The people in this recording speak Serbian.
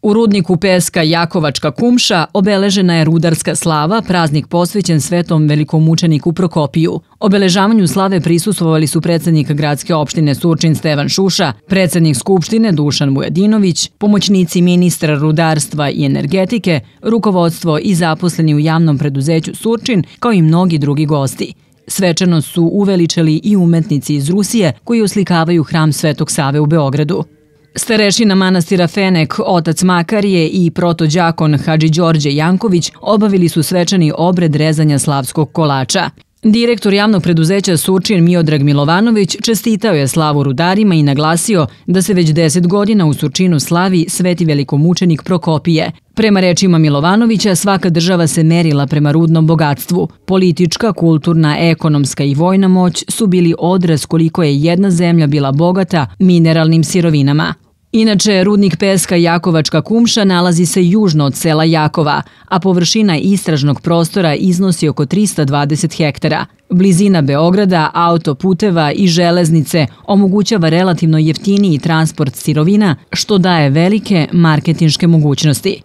U rudniku peska Jakovačka Kumša obeležena je rudarska slava, praznik posvećen svetom velikomučeniku Prokopiju. Obeležavanju slave prisustvovali su predsednik gradske opštine Surčin Stevan Šuša, predsednik Skupštine Dušan Vujadinović, pomoćnici ministra rudarstva i energetike, rukovodstvo i zaposleni u javnom preduzeću Surčin, kao i mnogi drugi gosti. Svečanost su uveličali i umetnici iz Rusije koji oslikavaju hram Svetog Save u Beogradu. Starešina manastira Fenek, otac Makarije i protođakon Hadži Đorđe Janković obavili su svečani obred rezanja slavskog kolača. Direktor javnog preduzeća Surčin Miodrag Milovanović čestitao je slavu rudarima i naglasio da se već 10 godina u Surčinu slavi sveti velikomučenik Prokopije. Prema rečima Milovanovića, svaka država se merila prema rudnom bogatstvu. Politička, kulturna, ekonomska i vojna moć su bili odraz koliko je jedna zemlja bila bogata mineralnim sirovinama. Inače, rudnik peska Jakovačka Kumša nalazi se južno od sela Jakova, a površina istražnog prostora iznosi oko 320 hektara. Blizina Beograda, autoputeva i železnice omogućava relativno jeftiniji transport sirovina, što daje velike marketinške mogućnosti.